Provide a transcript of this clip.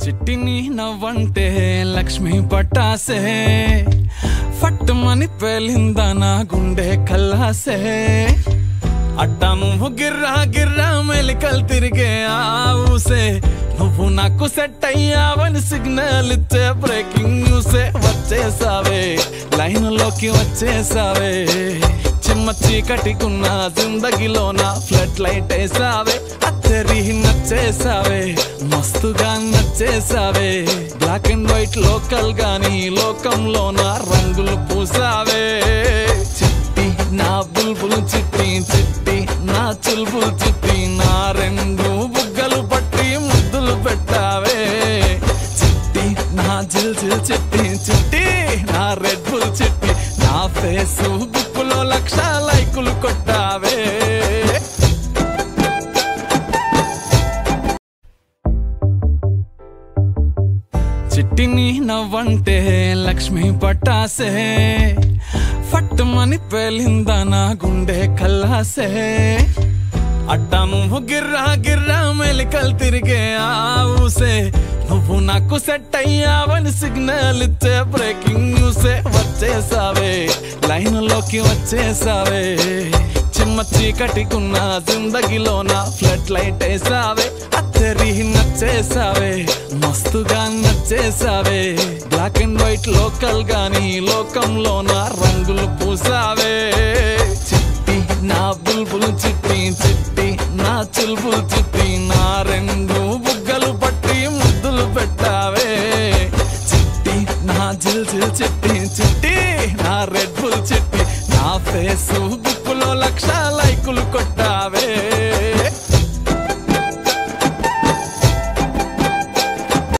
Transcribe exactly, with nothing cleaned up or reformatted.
చిట్టిని నవ్వంటే లక్ష్మి పట్టాసే ఫట్టుమని పేలిందా నా గుండె కల్లాసే అట్టా నువ్వు గిర్రా గిర్రా మెలికలు తిరిగే ఆ ఊసే నువ్వు నాకు సెట్ అయ్యావని సిగ్నల్ ఇచ్చే బ్రేకింగ్ న్యూసే వచ్చేసావే లైన్ లోకి వచ్చేసావే చిమ్మ చీకటికున్న జిందగీలో నా ఫ్లడ్ లైట్ వేసావే అత్తరి నచ్చేసావే మస్తుగా నచ్చేసావే బ్లాక్ అండ్ వైట్ లోకల్ గాని లోకంలో నా రంగులు పూసావే చిట్టి నా బుల్బుల్ చిట్టి చిట్టి నా చుల్బుల్ చిట్టి నా రెండు బుగ్గలు పట్టి ముద్దులు పెట్టావే చిట్టి నా జిల్ జిల్ చిట్టి చిట్టి నా రెడ్ బుల్ చిట్టి నా ఫేసు బుక్కులో లక్ష లైకులు కొట్టావే చిట్టిని నవ్వంటే లక్ష్మి పట్టాసే ఫట్టుమని పేలిందా నా గుండె కల్లాసే అట్టా నువ్వు గిర్రా గిర్రా మెలికలు తిరిగే ఆ ఊసే నువ్వు నాకు సెట్ అయ్యావని సిగ్నల్ ఇచ్చే బ్రేకింగ్ న్యూసే వచ్చేసావే లైన్ లోకి వచ్చేసావే చిమ్మ చీకటికున్న జిందగీలో నా ఫ్లడ్ లైట్ వేసావే అత్తరి నచ్చేసావే మస్తుగా నచ్చేసావే బ్లాక్ అండ్ వైట్ లోకల్ గాని లోకంలో నా రంగులు పూసావే చిట్టి నా బుల్బుల్ చిట్టి చిట్టి నా చుల్బుల్ చిట్టి నా రెండు బుగ్గలు పట్టి ముద్దులు పెట్టావే చిట్టి నా జిల్ జిల్ చిట్టి చిట్టి నా రెడ్ బుల్ చిట్టి నా ఫేసు బుక్కులో లక్ష లైకులు కొట్టి